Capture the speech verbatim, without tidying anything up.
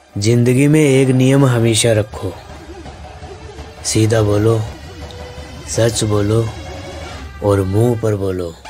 जिंदगी में एक नियम हमेशा रखो, सीधा बोलो, सच बोलो और मुंह पर बोलो।